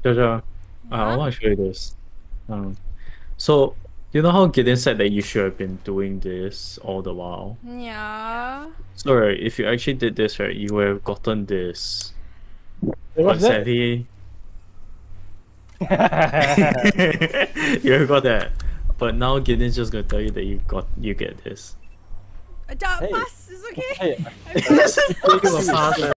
Jojo, I Huh? want to show you this. Um, so you know how Gideon said that you should have been doing this all the while. Yeah. So right, if you actually did this right, you would have gotten this. Wait, But what's that? sadly, you have got that. But now Gideon's just gonna tell you that you get this. Hey. Pass is okay. Hey, I'm fine. Take a pass.